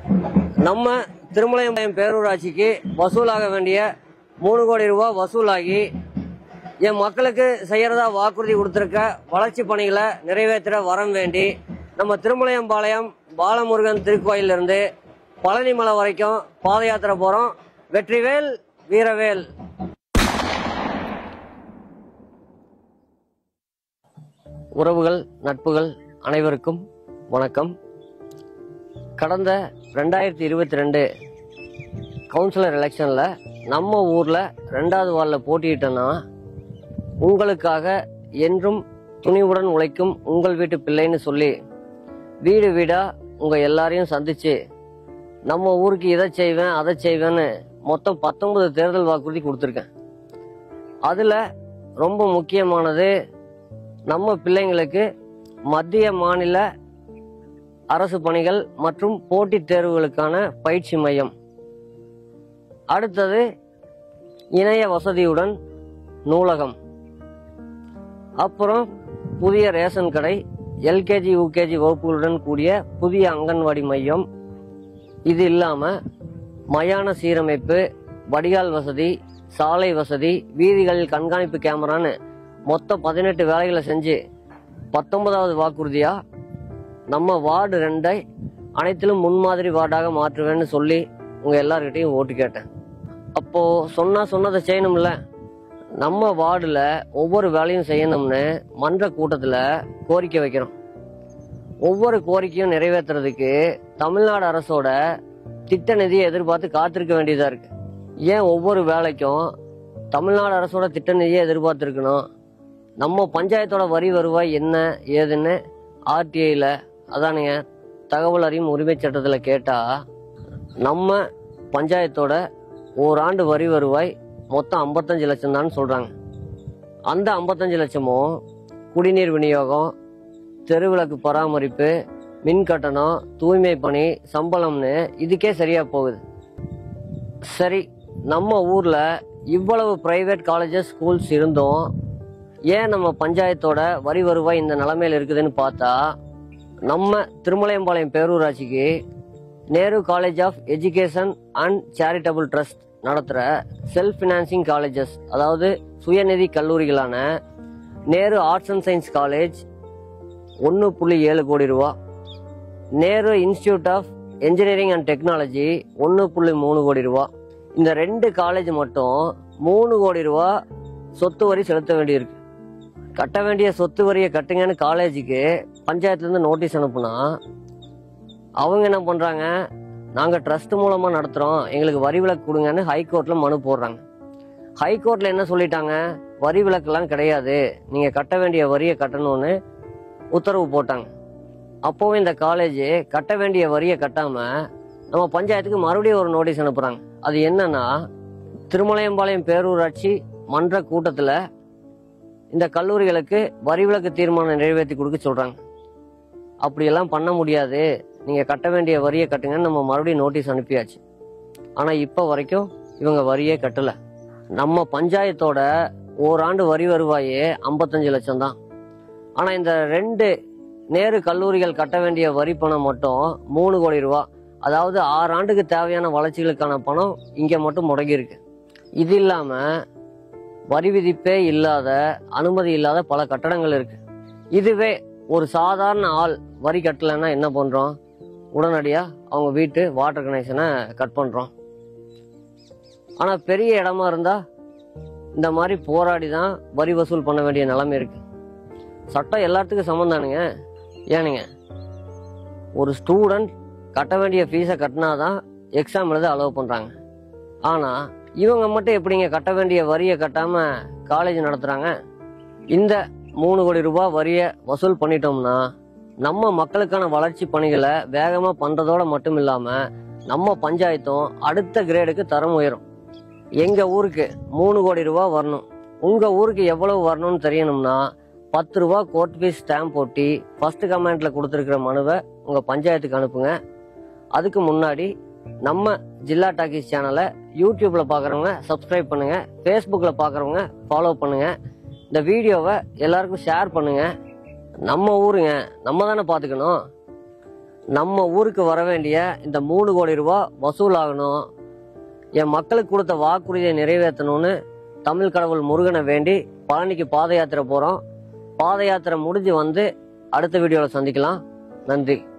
நம்ம திருமலையம் பேரூராட்சிக்கு வசூலாக வேண்டிய 3 கோடி ரூபாய் வசூலாகி என் மக்களுக்கு செய்யறதா வாக்குறுதி கொடுத்திருக்க வளர்ச்சி பணிகளை நிறைவேற்ற வரம் வேண்டி நம்ம திருமலையம்பாளையம் பாலமுருகன் திருக்கோயிலிருந்து பழனிமலை வரைக்கும் பாத யாத்திரை போறோம். வெற்றிவேல் வீரவேல். உறவுகள், நட்புகள் அனைவருக்கும் வணக்கம். கடந்த 2022 கவுன்சிலர் எலெக்ஷன்ல நம்ம ஊர்ல 2வது வார்டுல போட்டியிட்டேன்னா உங்களுக்காக என்றும் துணிவுடன் உழைக்கும் உங்கள் வீட்டு பிள்ளைன்னு சொல்லி வீடு வீடா உங்க எல்லாரையும் சந்திச்சு நம்ம ஊருக்கு இதை செய்வேன் அதை செய்வேன்னு மொத்தம் 19 தேர்தல் வாக்குறுதி கொடுத்துருக்கேன். அதுல ரொம்ப முக்கியமானது நம்ம பிள்ளைங்களுக்கு மத்திய மாநில அரசு பணிகள் மற்றும் போட்டித் தேர்வுகளுக்கான பயிற்சி மையம், அடுத்தது இணைய வசதியுடன் நூலகம், அப்புறம் புதிய ரேஷன் கடை, எல்கேஜி யூகேஜி வகுப்புகளுடன் கூடிய புதிய அங்கன்வாடி மையம், இது இல்லாம மயான சீரமைப்பு, வடிகால் வசதி, சாலை வசதி, வீதிகளில் கண்காணிப்பு கேமரான்னு மொத்தம் 18 வேலைகளை செஞ்சு 19வது வாக்குறுதியா நம்ம வார்டு 2 அனைத்திலும் முன்மாதிரி வார்டாக மாற்றுவேன்னு சொல்லி உங்க எல்லார்கிட்டையும் ஓட்டு கேட்டேன். அப்போ சொன்னதை செய்யணும்ல. நம்ம வார்டுல ஒவ்வொரு வேலையும் செய்யணும்னு மன்ற கூட்டத்துல கோரிக்கை வைக்கிறோம். ஒவ்வொரு கோரிக்கையும் நிறைவேற்றுறதுக்கு தமிழ்நாடு அரசோட திட்ட நிதியை எதிர்பார்த்து காத்திருக்க வேண்டியதா இருக்கு. ஏன் ஒவ்வொரு வேலைக்கும் தமிழ்நாடு அரசோட திட்ட நிதியை எதிர்பார்த்து இருக்கணும்? நம்ம பஞ்சாயத்தோட வரி வருவாய் என்ன ஏதுன்னு ஆர்டிஐல, அதானுங்க தகவல் அறியும் உரிமை சட்டத்துல கேட்டா நம்ம பஞ்சாயத்தோட ஓராண்டு வரி வருவாய் மொத்தம் 55 லட்சம் தான் சொல்றாங்க. அந்த 55 லட்சமும் குடிநீர் விநியோகம், தெருவிளக்கு பராமரிப்பு, மின் கட்டணம், தூய்மை பணி, சம்பளம்னு இதுக்கே சரியா போகுது. சரி, நம்ம ஊர்ல இவ்வளவு பிரைவேட் காலேஜஸ், ஸ்கூல்ஸ் இருந்தும் ஏன் நம்ம பஞ்சாயத்தோட வரி வருவாய் இந்த நிலைமையில இருக்குதுன்னு பார்த்தா, நம்ம திருமலையம்பாளையம் பேரூராட்சிக்கு Nehru college of education and charitable trust நடத்துற செல்ஃப் பினான்சிங் காலேஜஸ், அதாவது சுயநிதி கல்லூரிகளான Nehru arts and science college 1.7 crore ரூபா, Nehru institute of engineering and technology 1.3 crore ரூபா, இந்த 2 காலேஜ் மட்டும் 3 கோடி ரூபா சொத்து வரி செலுத்த வேண்டியிருக்கு. கட்ட வேண்டிய சொத்து வரியை கட்டுங்கன்னு காலேஜுக்கு பஞ்சாயத்துல இருந்து நோட்டீஸ் அனுப்புனா அவங்க என்ன பண்றாங்க, நாங்க ட்ரஸ்ட் மூலமா நடத்துறோம், எங்களுக்கு வரி விலக்கு கொடுங்கன்னு ஹைகோர்ட்ல மனு போடுறாங்க. ஹைகோர்ட்ல என்ன சொல்லிட்டாங்க, வரி விலக்கெல்லாம் கிடையாது, நீங்க கட்ட வேண்டிய வரியை கட்டணும்னு உத்தரவு போட்டாங்க. அப்போவும் இந்த காலேஜ் கட்ட வேண்டிய வரியை கட்டாம நம்ம பஞ்சாயத்துக்கு மறுபடியும் ஒரு நோட்டீஸ் அனுப்புறாங்க. அது என்னன்னா, திருமலையம்பாளையம் பேரூராட்சி மன்ற கூட்டத்துல இந்த கல்லூரிகளுக்கு வரி விலக்கு தீர்மானம் நிறைவேற்றி கொடுக்க சொல்றாங்க. அப்படியெல்லாம் பண்ண முடியாது, நீங்க கட்ட வேண்டிய வரியை கட்டுங்கன்னு நம்ம மறுபடியும் நோட்டீஸ் அனுப்பியாச்சு. ஆனா இப்ப வரைக்கும் இவங்க வரியே கட்டல. நம்ம பஞ்சாயத்தோட ஓராண்டு வரி வருவாயே 55 லட்சம் தான். ஆனா இந்த 2 நேரு கல்லூரிகள் கட்ட வேண்டிய வரி பணம் மட்டும் 3 கோடி ரூபா, அதாவது 6 ஆண்டுக்கு தேவையான வளர்ச்சிகளுக்கான பணம் இங்க மட்டும் முடங்கி இருக்கு. இது இல்லாம வரி விதிப்பே இல்லாத, அனுமதி இல்லாத பல கட்டடங்கள் இருக்கு. இதுவே ஒரு சாதாரண ஆள் வரி கட்டலைன்னா என்ன பண்றோம், உடனடியா அவங்க வீட்டு வாட்டர் கனெக்ஷனை கட் பண்றோம். ஆனா பெரிய இடமா இருந்தா இந்த மாதிரி போராடி தான் வரி வசூல் பண்ண வேண்டிய நிலைமை இருக்கு. சட்டம் எல்லாத்துக்கும் சமம் தானுங்க. ஏனுங்க, ஒரு ஸ்டூடெண்ட் கட்ட வேண்டிய ஃபீஸை கட்டினாதான் எக்ஸாம் எழுத அலோவ் பண்றாங்க. ஆனா இவங்க மட்டும் எப்படிங்க கட்ட வேண்டிய வரியை கட்டாம காலேஜ் நடத்துறாங்க? இந்த 3 கோடி ரூபாய் வரியை வசூல் பண்ணிட்டோம்னா நம்ம மக்களுக்கான வளர்ச்சி பணிகளை வேகமா பண்றதோட மட்டும் இல்லாம நம்ம பஞ்சாயத்தும் அடுத்த கிரேடுக்கு தரம் உயரும். எங்க ஊருக்கு 3 கோடி ரூபாய் வரணும், உங்க ஊருக்கு எவ்வளவு வரணும்னு தெரியணும்னா 10 ரூபாய் கோர்ட் ஃபீஸ் ஸ்டாம்ப் போட்டி ஃபர்ஸ்ட் கமெண்ட்ல கொடுத்துருக்கிற மனுவை உங்க பஞ்சாயத்துக்கு அனுப்புங்க. அதுக்கு முன்னாடி நம்ம ஜில்லா டாக்கீஸ் சேனலை யூடியூப்ல பாக்குறவங்க சப்ஸ்கிரைப் பண்ணுங்க, ஃபேஸ்புக்ல பாக்குறவங்க ஃபாலோ பண்ணுங்க, இந்த வீடியோவை எல்லாருக்கும் ஷேர் பண்ணுங்க. நம்ம ஊருங்க, நம்ம தானே பாத்துக்கணும். நம்ம ஊருக்கு வர வேண்டிய இந்த 3 கோடி ரூபாய் வசூல் ஆகணும். என் மக்களுக்கு கொடுத்த வாக்குறுதியை நிறைவேற்றணும்னு தமிழ் கடவுள் முருகனை வேண்டி பழனிக்கு பாத யாத்திரை போகிறோம். பாத யாத்திரை முடிஞ்சு வந்து அடுத்த வீடியோவில் சந்திக்கலாம். நன்றி.